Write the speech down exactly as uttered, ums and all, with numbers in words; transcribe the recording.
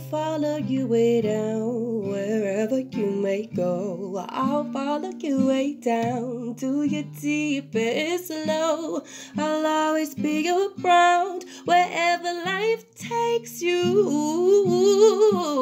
follow you way down, wherever you may go. I'll follow you way down to your deepest low. I'll always be around wherever life takes you.